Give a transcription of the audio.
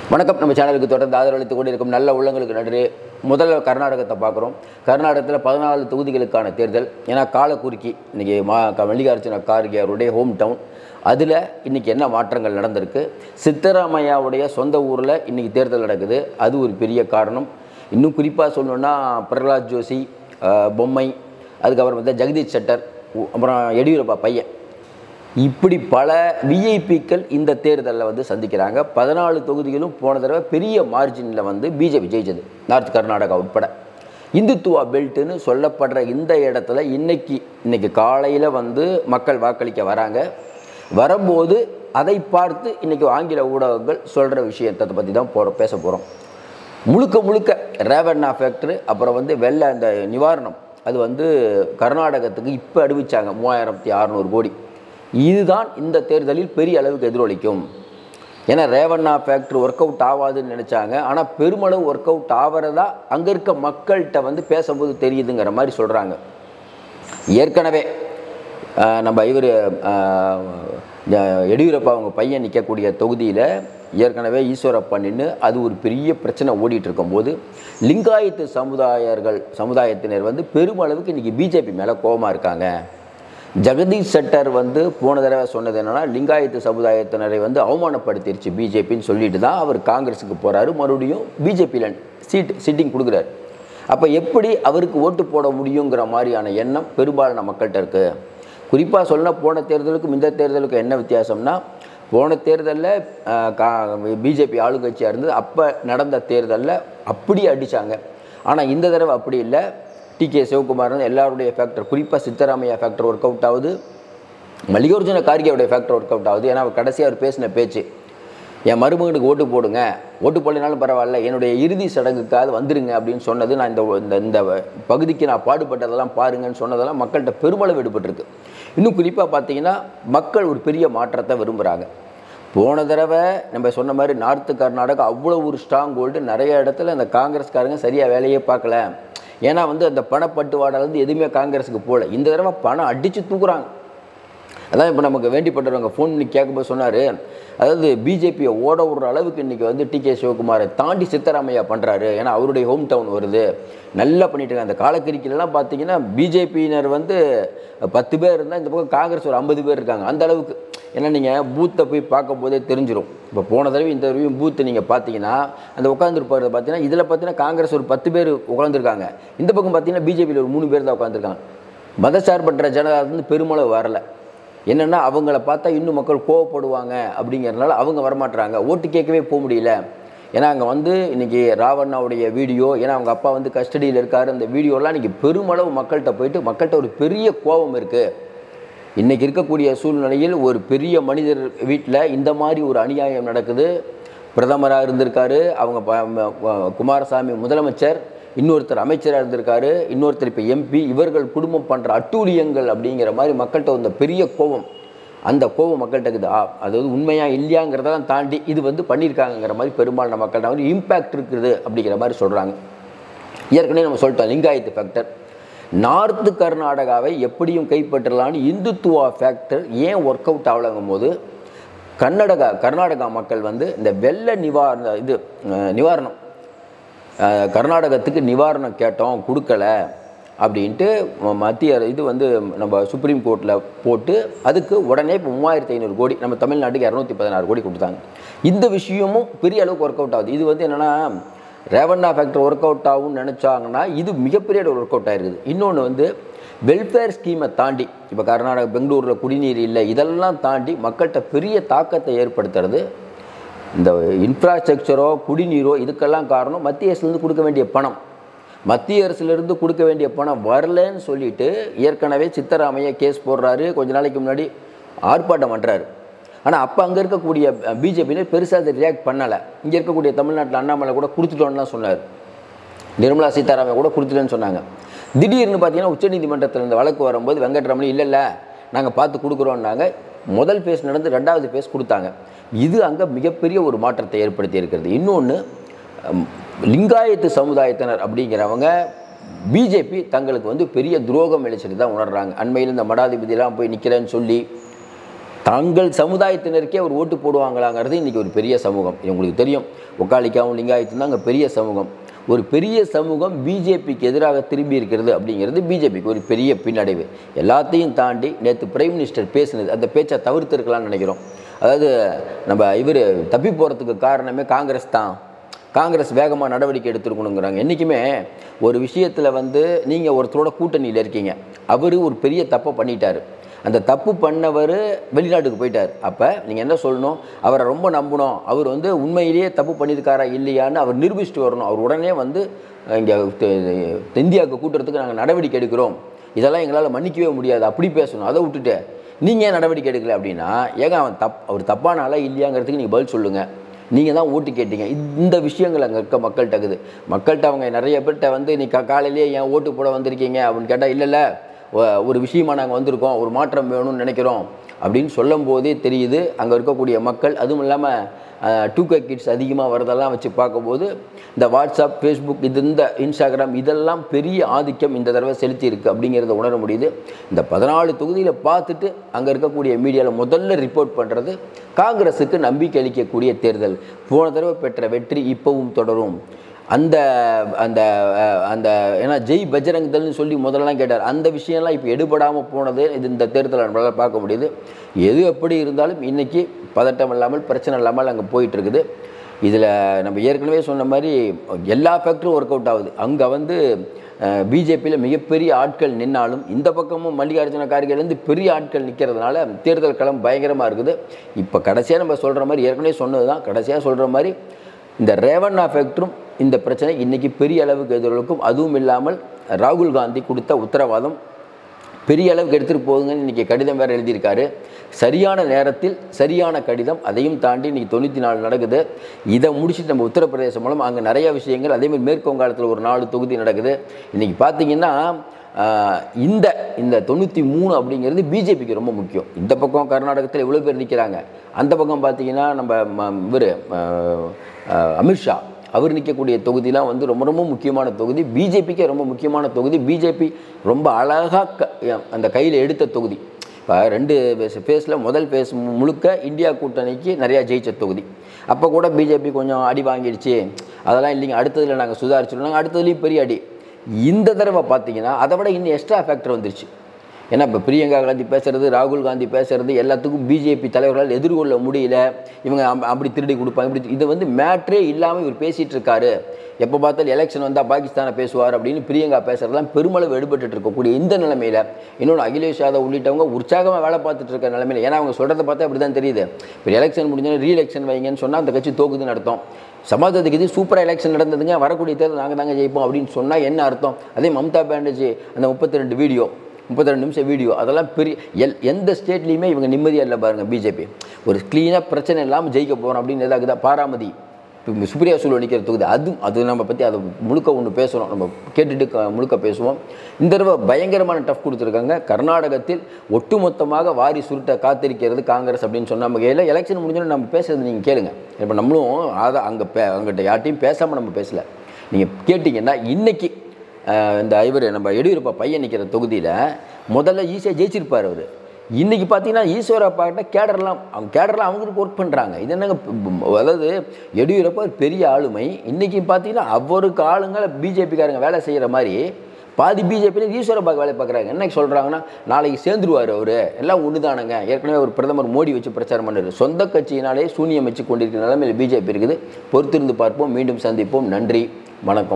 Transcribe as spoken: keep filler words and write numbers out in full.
வணக்கம். நம்ம சேனலுக்கு தொடர்ந்து ஆதரவளித்துக் கொண்டிருக்கும் நல்ல உள்ளங்களுக்கு நன்றி. முதல்ல கர்நாடகத்தை பார்க்குறோம். கர்நாடகத்தில் பதினாலு தொகுதிகளுக்கான தேர்தல். ஏன்னா காலக்குறுக்கி இன்றைக்கி மா மல்லிகார்ஜுன கார்கே அவருடைய ஹோம் டவுன். அதில் இன்றைக்கி என்ன மாற்றங்கள் நடந்திருக்கு? சித்தராமையாவுடைய சொந்த ஊரில் இன்றைக்கி தேர்தல் நடக்குது. அது ஒரு பெரிய காரணம். இன்னும் குறிப்பாக சொல்லணுன்னா பிரகலாத் ஜோஷி, பொம்மை, அதுக்கப்புறம் வந்து ஜெகதீஷ் ஷெட்டர், அப்புறம் எடியூரப்பா பையன், இப்படி பல விஐபிக்கள் இந்த தேர்தலில் வந்து சந்திக்கிறாங்க. பதினாலு தொகுதிகளும் போன தடவை பெரிய மார்ஜினில் வந்து பிஜேபி ஜெயிச்சது, நார்த் கர்நாடகா உட்பட. இந்துத்துவா பெல்ட்டுன்னு சொல்லப்படுற இந்த இடத்துல இன்னைக்கு இன்னைக்கு காலையில் வந்து மக்கள் வாக்களிக்க வராங்க. வரும்போது அதை பார்த்து இன்றைக்கி ஆங்கில ஊடகங்கள் சொல்கிற விஷயத்தை பற்றி தான் போகிறோம் பேச போகிறோம். முழுக்க முழுக்க ரேவண்ணா ஃபேக்ட்ரி, அப்புறம் வந்து வெள்ள அந்த நிவாரணம், அது வந்து கர்நாடகத்துக்கு இப்போ அறிவித்தாங்க மூவாயிரத்தி அறநூறு கோடி. இதுதான் இந்த தேர்தலில் பெரிய அளவுக்கு எதிரொலிக்கும். ஏன்னா ரேவண்ணா ஃபேக்ட்ரி ஒர்க் அவுட் ஆகாதுன்னு நினச்சாங்க. ஆனால் பெருமளவு ஒர்க் அவுட் ஆகிறதா அங்கே இருக்க மக்கள்கிட்ட வந்து பேசும்போது தெரியுதுங்கிற மாதிரி சொல்கிறாங்க. ஏற்கனவே நம்ம இவர் எடியூரப்பா அவங்க பையன் நிற்கக்கூடிய தொகுதியில் ஏற்கனவே ஈஸ்வரப்பா நின்று அது ஒரு பெரிய பிரச்சனை ஓடிட்டு இருக்கும்போது லிங்காயத்து சமுதாயர்கள் சமுதாயத்தினர் வந்து பெருமளவுக்கு இன்றைக்கி பிஜேபி மேலே கோபமாக இருக்காங்க. ஜெகதீஷ் ஷெட்டர் வந்து போன தடவை சொன்னது என்னென்னா, லிங்காயத்து சமுதாயத்தினரை வந்து அவமானப்படுத்திடுச்சு பிஜேபின்னு சொல்லிட்டு தான் அவர் காங்கிரஸுக்கு போகிறாரு. மறுபடியும் பிஜேபியில் சீட் சிட்டிங் கொடுக்குறாரு. அப்போ எப்படி அவருக்கு ஓட்டு போட முடியுங்கிற மாதிரியான எண்ணம் பெரும்பாலான மக்கள்கிட்ட இருக்குது. குறிப்பாக சொன்னால் போன தேர்தலுக்கும் இந்த தேர்தலுக்கும் என்ன வித்தியாசம்னா, போன தேர்தலில் கா பிஜேபி ஆளுங்கட்சியாக இருந்தது. அப்போ நடந்த தேர்தலில் அப்படியே அடித்தாங்க. ஆனால் இந்த தடவை அப்படி இல்லை. டி கே சிவகுமார் எல்லாருடைய ஃபேக்டர், குறிப்பாக சித்தராமையா ஃபேக்டர் ஒர்க் அவுட் ஆகுது. மல்லிகார்ஜுன கார்கேவுடைய ஃபேக்டர் ஒர்க் அவுட் ஆகுது. ஏன்னா அவர் கடைசியாக அவர் பேசின பேச்சு, என் மருமகனுக்கு ஓட்டு போடுங்க, ஓட்டு போடலினாலும் பரவாயில்ல, என்னுடைய இறுதி சடங்குக்காக வந்துருங்க அப்படின்னு சொன்னது, நான் இந்த இந்த பகுதிக்கு நான் பாடுபட்டதெல்லாம் பாருங்கன்னு சொன்னதெல்லாம் மக்கள்கிட்ட பெருமளவு எடுபட்டுருக்கு. இன்னும் குறிப்பாக பார்த்தீங்கன்னா மக்கள் ஒரு பெரிய மாற்றத்தை விரும்புகிறாங்க. போன தடவை நம்ம சொன்ன மாதிரி நார்த்து கர்நாடகா அவ்வளோ ஒரு ஸ்ட்ராங் ஹோல்டு. நிறைய இடத்துல இந்த காங்கிரஸ்காரங்க சரியாக வேலையே பார்க்கல. ஏன்னா வந்து அந்த பணப்பட்டுவாடாலேருந்து எதுவுமே காங்கிரஸுக்கு போகல. இந்த தடவை பணம் அடித்து தூக்குறாங்க. அதான் இப்போ நமக்கு வேண்டிப்பட்டவங்க ஃபோன் பண்ணி கேட்கும்போது சொன்னார், அதாவது பிஜேபியை ஓட விடுற அளவுக்கு இன்றைக்கி வந்து டி கே சிவகுமாரை தாண்டி சித்தராமையா பண்ணுறாரு. ஏன்னா அவருடைய ஹோம் டவுன் வருது, நல்லா பண்ணிட்டு இருக்காங்க. அந்த காலக்கிரிக்கிலலாம் பார்த்தீங்கன்னா பிஜேபியினர் வந்து பத்து பேர் இருந்தால் இந்த பக்கம் காங்கிரஸ் ஒரு ஐம்பது பேர் இருக்காங்க. அந்த அளவுக்கு. ஏன்னா நீங்கள் பூத்தை போய் பார்க்கும் போதே தெரிஞ்சிடும். இப்போ போன தடவை இந்த தடவையும் பூத்து நீங்கள் பார்த்தீங்கன்னா அந்த உட்காந்துருப்பாரு பார்த்தீங்கன்னா இதில் பார்த்தீங்கன்னா காங்கிரஸ் ஒரு பத்து பேர் உட்காந்துருக்காங்க. இந்த பக்கம் பார்த்தீங்கன்னா பிஜேபியில் ஒரு மூணு பேர் தான் உட்காந்துருக்காங்க. மதசார்பற்ற ஜனதா வந்து பெருமளவு வரலை. என்னென்னா அவங்கள பார்த்தா இன்னும் மக்கள் கோவப்படுவாங்க அப்படிங்கிறதுனால அவங்க வரமாட்டுறாங்க. ஓட்டு கேட்கவே போக முடியல. ஏன்னா அங்கே வந்து இன்றைக்கி ராவண்ணாவுடைய வீடியோ, ஏன்னா அவங்க அப்பா வந்து கஸ்டடியில் இருக்கார், அந்த வீடியோலாம் இன்றைக்கி பெருமளவு மக்கள்கிட்ட போயிட்டு மக்கள்கிட்ட ஒரு பெரிய கோபம் இருக்குது. இன்றைக்கி இருக்கக்கூடிய சூழ்நிலையில் ஒரு பெரிய மனிதர் வீட்டில் இந்த மாதிரி ஒரு அநியாயம் நடக்குது. பிரதமராக இருந்திருக்காரு அவங்க, குமாரசாமி முதலமைச்சர், இன்னொருத்தர் அமைச்சராக இருந்திருக்காரு, இன்னொருத்தர் இப்போ எம்பி. இவர்கள் குடும்பம் பண்ணுற அட்டூழியங்கள் அப்படிங்கிற மாதிரி மக்கள்கிட்ட வந்த பெரிய கோபம். அந்த கோபம் மக்கள்கிட்ட இருக்குது. அதாவது உண்மையாக இல்லையாங்கிறதெல்லாம் தாண்டி இது வந்து பண்ணியிருக்காங்கிற மாதிரி பெரும்பாலான மக்கள்கிட்ட வந்து இம்பேக்ட் இருக்குது அப்படிங்கிற மாதிரி சொல்கிறாங்க. ஏற்கனவே நம்ம சொல்லிட்டோம் லிங்காயத்து ஃபேக்டர். நார்த்து கர்நாடகாவை எப்படியும் கைப்பற்றலான்னு இந்துத்துவா ஃபேக்டர் ஏன் ஒர்க் அவுட் ஆகலங்கும் போது கர்நாடகா கர்நாடகா மக்கள் வந்து இந்த வெள்ள நிவாரண இது நிவாரணம் கர்நாடகத்துக்கு நிவாரணம் கேட்டோம், கொடுக்கல அப்படின்ட்டு மத்திய இது வந்து நம்ம சுப்ரீம் கோர்ட்டில் போட்டு அதுக்கு உடனே இப்போ மூவாயிரத்தி ஐநூறு கோடி நம்ம தமிழ்நாட்டுக்கு இரநூத்தி பதினாறு கோடி கொடுத்தாங்க. இந்த விஷயமும் பெரிய அளவுக்கு ஒர்க் அவுட் ஆகுது. இது வந்து என்னென்னா ரேவண்ணா ஃபேக்டர் ஒர்க் அவுட் ஆகும்னு நினச்சாங்கன்னா இது மிகப்பெரிய ஒரு ஒர்க் அவுட் ஆகிருக்குது. இன்னொன்று வந்து வெல்ஃபேர் ஸ்கீமை தாண்டி இப்போ கர்நாடகா பெங்களூரில் குடிநீர் இல்லை, இதெல்லாம் தாண்டி மக்கள்கிட்ட பெரிய தாக்கத்தை ஏற்படுத்துறது இந்த இன்ஃப்ராஸ்ட்ரக்சரோ குடிநீரோ. இதுக்கெல்லாம் காரணம் மத்திய அரசுலேருந்து கொடுக்க வேண்டிய பணம். மத்திய அரசுலேருந்து கொடுக்க வேண்டிய பணம் வரலன்னு சொல்லிட்டு ஏற்கனவே சித்தராமையா கேஸ் போடுறாரு. கொஞ்ச நாளைக்கு முன்னாடி ஆர்ப்பாட்டம் பண்ணுறாரு. ஆனால் அப்போ அங்கே இருக்கக்கூடிய பிஜேபியினர் பெருசாக அதை ரியாக்ட் பண்ணலை. இங்கே இருக்கக்கூடிய தமிழ்நாட்டில் அண்ணாமலை கூட கொடுத்துட்டோன்னு சொன்னார், நிர்மலா சீதாராமன் கூட கொடுத்துட்டேன்னு சொன்னாங்க. திடீர்னு பார்த்தீங்கன்னா உச்சநீதிமன்றத்தில் இந்த வழக்கு வரும்போது வெங்கட்ரமணி இல்லை இல்லை நாங்கள் பார்த்து கொடுக்குறோன்னாங்க. முதல் பேஸ் நடந்து ரெண்டாவது பேஸ் கொடுத்தாங்க. இது அங்கே மிகப்பெரிய ஒரு மாற்றத்தை ஏற்படுத்தி இருக்கிறது. இன்னொன்று, லிங்காயத்து சமுதாயத்தினர் அப்படிங்கிறவங்க பிஜேபி தங்களுக்கு வந்து பெரிய துரோகம் இழைச்சிட்டு தான் உணர்றாங்க. அண்மையில் இந்த மடாதிபதியெல்லாம் போய் நிற்கிறேன்னு சொல்லி தங்கள் சமுதாயத்தினருக்கே அவர் ஓட்டு போடுவாங்களாங்கிறது இன்றைக்கி ஒரு பெரிய சமூகம். உங்களுக்கு தெரியும், ஒக்காளிக்காவும் லிங்காயத்தும் தான் அங்கே பெரிய சமூகம். ஒரு பெரிய சமூகம் பிஜேபிக்கு எதிராக திரும்பி இருக்கிறது அப்படிங்கிறது பிஜேபிக்கு ஒரு பெரிய பின்னடைவு. எல்லாத்தையும் தாண்டி நேற்று பிரைம் மினிஸ்டர் பேசினது, அந்த பேச்சை தவிர்த்திருக்கலாம்னு நினைக்கிறோம். அதாவது நம்ம இவர் தப்பி போகிறதுக்கு காரணமே காங்கிரஸ் தான், காங்கிரஸ் வேகமாக நடவடிக்கை எடுத்துருக்கணுங்கிறாங்க. என்றைக்குமே ஒரு விஷயத்தில் வந்து நீங்கள் ஒருத்தரோட கூட்டணியில் இருக்கீங்க, அவர் ஒரு பெரிய தப்பை பண்ணிட்டார், அந்த தப்பு பண்ணவர் வெளிநாட்டுக்கு போயிட்டார். அப்போ நீங்கள் என்ன சொல்லணும், அவரை ரொம்ப நம்பணும், அவர் வந்து உண்மையிலேயே தப்பு பண்ணியிருக்காரா இல்லையான்னு அவர் நிரூபிச்சுட்டு வரணும். அவர் உடனே வந்து இங்கே இந்தியாவுக்கு கூட்டுறதுக்கு நாங்கள் நடவடிக்கை எடுக்கிறோம், இதெல்லாம் எங்களால் மன்னிக்கவே முடியாது அப்படி பேசணும். அதை விட்டுட்டு நீங்கள் ஏன் நடவடிக்கை எடுக்கலை அப்படின்னா, ஏங்க அவன் தப் அவர் தப்பான ஆளா இல்லையாங்கிறதுக்கு நீங்கள் பதில் சொல்லுங்கள், நீங்கள் தான் ஓட்டு கேட்டீங்க. இந்த விஷயங்கள் அங்கே இருக்க மக்கள்கிட்ட இருக்குது. மக்கள்கிட்ட அவங்க நிறைய பேர்கிட்ட வந்து நீ கா காலையிலேயே ஏன் ஓட்டு போட வந்திருக்கீங்க அப்படின்னு கேட்டால், இல்லை இல்லை ஒரு விஷயமாக நாங்கள் வந்திருக்கோம், ஒரு மாற்றம் வேணும்னு நினைக்கிறோம் அப்படின்னு சொல்லும் போதே தெரியுது அங்கே இருக்கக்கூடிய மக்கள். அதுவும் இல்லாமல் டூ கே கிட்ஸ் அதிகமாக வரதெல்லாம் வச்சு பார்க்கும்போது இந்த வாட்ஸ்அப், ஃபேஸ்புக், இது இந்த இன்ஸ்டாகிராம் இதெல்லாம் பெரிய ஆதிக்கம் இந்த தடவை செலுத்தி இருக்குது அப்படிங்கிறத உணர முடியுது. இந்த பதினாலு தொகுதியில் பார்த்துட்டு அங்கே இருக்கக்கூடிய மீடியாவில் முதல்ல ரிப்போர்ட் பண்ணுறது காங்கிரஸுக்கு நம்பிக்கை அளிக்கக்கூடிய தேர்தல். போன தடவை பெற்ற வெற்றி இப்போவும் தொடரும். அந்த அந்த அந்த ஏன்னா ஜெய் பஜ்ரங் தள்னு சொல்லி முதல்லலாம் கேட்டார், அந்த விஷயம்லாம் இப்போ எடுபடாமல் போனது இது இந்த தேர்தலை நம்மளால் பார்க்க முடியுது. எது எப்படி இருந்தாலும் இன்றைக்கி பதட்டம் இல்லாமல் பிரச்சனை இல்லாமல் அங்கே போயிட்டுருக்குது. இதில் நம்ம ஏற்கனவே சொன்ன மாதிரி எல்லா ஃபேக்டரும் ஒர்க் அவுட் ஆகுது. அங்கே வந்து பிஜேபியில் மிகப்பெரிய ஆட்கள் நின்னாலும் இந்த பக்கமும் மல்லிகார்ஜுன கார்கேலேருந்து பெரிய ஆட்கள் நிற்கிறதுனால தேர்தல் களம் பயங்கரமாக இருக்குது. இப்போ கடைசியாக நம்ம சொல்கிற மாதிரி ஏற்கனவே சொன்னது தான், கடைசியாக சொல்கிற மாதிரி இந்த ரேவண்ணா ஃபேக்டரும் இந்த பிரச்சனை இன்றைக்கி பெரிய அளவுக்கு எதிரொலிக்கும். அதுவும் இல்லாமல் ராகுல் காந்தி கொடுத்த உத்தரவாதம் பெரிய அளவுக்கு எடுத்துகிட்டு போகுங்கன்னு இன்றைக்கி கடிதம் வேறு எழுதியிருக்காரு. சரியான நேரத்தில் சரியான கடிதம், அதையும் தாண்டி இன்றைக்கி தொண்ணூற்றி நாலு நடக்குது. இதை முடிச்சுட்டு நம்ம உத்தரப்பிரதேசம் மூலம் அங்கே நிறையா விஷயங்கள், அதேமாதிரி மேற்கு வங்காளத்தில் ஒரு நாலு தொகுதி நடக்குது. இன்றைக்கி பார்த்திங்கன்னா இந்த இந்த தொண்ணூற்றி மூணு அப்படிங்கிறது பிஜேபிக்கு ரொம்ப முக்கியம். இந்த பக்கம் கர்நாடகத்தில் எவ்வளோ பேர் நிற்கிறாங்க, அந்த பக்கம் பார்த்திங்கன்னா நம்ம இவர் அமித்ஷா அவர் நிற்கக்கூடிய தொகுதிலாம் வந்து ரொம்ப ரொம்ப முக்கியமான தொகுதி, பிஜேபிக்கே ரொம்ப முக்கியமான தொகுதி. பிஜேபி ரொம்ப அழகாக க அந்த கையில் எடுத்த தொகுதி. இப்போ ரெண்டு ஃபேஸில் முதல் ஃபேஸ் முழுக்க இந்தியா கூட்டணிக்கு நிறையா ஜெயிச்ச தொகுதி. அப்போ கூட பிஜேபி கொஞ்சம் அடி வாங்கிடுச்சு, அதெல்லாம் இல்லைங்க, அடுத்ததில் நாங்கள் சுதாரிச்சிடுவோம், அடுத்ததுலேயும் பெரிய அடி. இந்த தடவை பார்த்தீங்கன்னா அதை விட இன்னும் எக்ஸ்ட்ரா ஃபேக்டர் வந்துருச்சு. ஏன்னா இப்போ பிரியங்கா காந்தி பேசுகிறது, ராகுல் காந்தி பேசுகிறது எல்லாத்துக்கும் பிஜேபி தலைவர்களால் எதிர்கொள்ள முடியல. இவங்க அப்படி திருடி கொடுப்பாங்க, இப்படி இதை வந்து மேட்ரே இல்லாமல் இவர் பேசிகிட்டு இருக்காரு. எப்போ பார்த்தாலும் எலெக்ஷன் வந்தால் பாகிஸ்தானை பேசுவார் அப்படின்னு பிரியங்கா பேசுகிறதுலாம் பெருமளவு எடுபட்டு இருக்கக்கூடிய இந்த நிலைமையில் இன்னொன்று அகிலேஷ் யாதவ் உள்ளிட்டவங்க உற்சாகமாக வேலை பார்த்துட்டு இருக்க நிலைமையில், ஏன்னா அவங்க சொல்கிறத பார்த்தா அப்படி தான் தெரியுது. இப்போ எலெக்ஷன் முடிஞ்சோன்னா ரீ எலெக்ஷன் வைங்கன்னு சொன்னால் அந்த கட்சி தோக்குதுன்னு அர்த்தம். சமாஜ்வாதி கட்சி சூப்பராக எலெக்ஷன் நடந்ததுங்க, வரக்கூடிய தேர்தல் நாங்கள் தாங்க ஜெயிப்போம் அப்படின்னு சொன்னால் என்ன அர்த்தம்? அதே மம்தா பானர்ஜி அந்த முப்பத்தி ரெண்டு வீடியோ முப்பத்தி ரெண்டு நிமிஷம் வீடியோ அதெல்லாம் பெரிய எல் எந்த ஸ்டேட்லேயுமே இவங்க நிம்மதியாக இல்லை பாருங்கள். பிஜேபி ஒரு க்ளீனாக பிரச்சனை இல்லாமல் ஜெயிக்க போகிறோம் அப்படின்னு எதாகுதா. பாராமதி இப்போ சுப்ரியா சூழல் நிற்கிற தொகுதி, அதுவும் அது நம்ம பற்றி அதை முழுக்க ஒன்று பேசுகிறோம், நம்ம கேட்டுட்டு முழுக்க பேசுவோம். இந்த தடவை பயங்கரமான டஃப் கொடுத்துருக்காங்க. கர்நாடகத்தில் ஒட்டுமொத்தமாக வாரி சுருட்ட காத்திருக்கிறது காங்கிரஸ் அப்படின்னு சொன்ன நம்ம கையில் எலெக்ஷன் முடிஞ்சோன்னு நம்ம பேசுறது நீங்கள் கேளுங்க. இப்போ நம்மளும் அதை அங்கே பே அங்கிட்ட யார்ட்டையும் பேசாமல் நம்ம பேசலை. நீங்கள் கேட்டிங்கன்னா இன்றைக்கி இந்த இவர் நம்ம எடியூரப்பா பையன் நிற்கிற தொகுதியில் முதல்ல ஈஸியாக ஜெயிச்சிருப்பார் அவர். இன்றைக்கி பார்த்தீங்கன்னா ஈஸ்வரப்பா கிட்ட கேடர்லாம் அவங்க கேடர்லாம் அவங்களுக்கு ஒர்க் பண்ணுறாங்க. இது என்னங்க, அதாவது எடியூரப்பா ஒரு பெரிய ஆளுமை, இன்றைக்கி பார்த்தீங்கன்னா அவருக்கு ஆளுங்களை பிஜேபிக்காரங்க வேலை செய்கிற மாதிரி பாதி பிஜேபியில் ஈஸ்வரப்பாக்கு வேலை பார்க்குறாங்க. என்ன சொல்கிறாங்கன்னா நாளைக்கு சேர்ந்துருவார் அவர், எல்லாம் ஒன்று தானங்க. ஏற்கனவே ஒரு பிரதமர் மோடி வச்சு பிரச்சாரம் பண்ணுறாரு. சொந்த கட்சியினாலே சூனியம் வச்சு கொண்டிருக்கிற நிலைமையில் பிஜேபி இருக்குது. பொறுத்திருந்து பார்ப்போம், மீண்டும் சந்திப்போம். நன்றி, வணக்கம்.